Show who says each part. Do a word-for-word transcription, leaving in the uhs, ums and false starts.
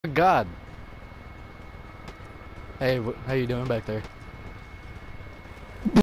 Speaker 1: God. Hey, wh how you doing back there?